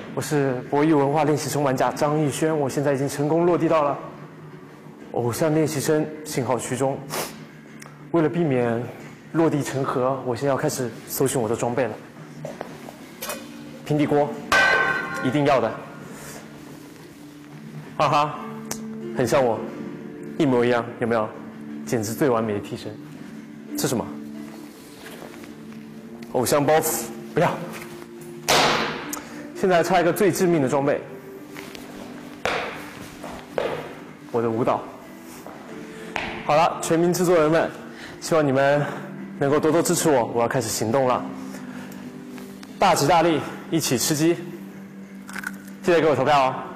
我是博弈文化练习生玩家张艺轩，我现在已经成功落地到了偶像练习生信号区中。为了避免落地成盒，我现在要开始搜寻我的装备了。平底锅，一定要的。哈哈，很像我，一模一样，有没有？简直最完美的替身。这是什么？偶像包袱，不要。现在差一个最致命的装备，我的舞蹈。好了，全民制作人们，希望你们能够多多支持我，我要开始行动了。大吉大利，一起吃鸡！记得给我投票哦。